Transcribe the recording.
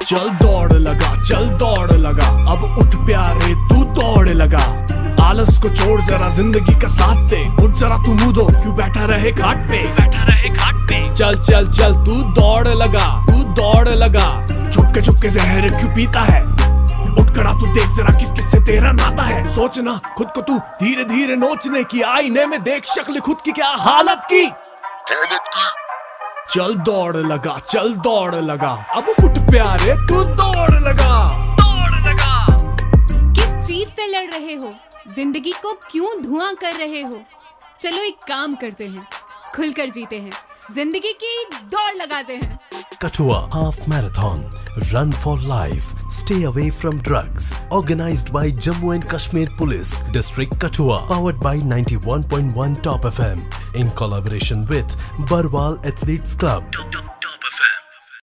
चल दौड़ लगा, चल दौड़ लगा, अब उठ प्यारे तू दौड़ लगा। आलस को छोड़ जरा जिंदगी का साथ दे, उठ जरा तू मुंह दो, क्यों बैठा रहे खाट पे, बैठा रहे खाट पे। चल चल चल तू दौड़ लगा, तू दौड़ लगा। चुप के जहर क्यों पीता है, उठ खड़ा तू देख जरा किस किस से तेरा नाता है। सोचना खुद को तू धीरे धीरे नोचने की, आईने में देख शक्ल खुद की क्या हालत की। चल दौड़ लगा, चल दौड़ लगा, अब उठ प्यारे तू दौड़ लगा, दौड़ लगा। किस चीज से लड़ रहे हो, जिंदगी को क्यों धुआं कर रहे हो। चलो एक काम करते हैं, खुलकर जीते हैं, जिंदगी की दौड़ लगाते हैं। Kathua Half Marathon, Run for Life, Stay Away from Drugs, organized by Jammu and Kashmir Police, District Kathua, powered by 91.1 Top FM, in collaboration with Barwal Athletes Club. Top FM.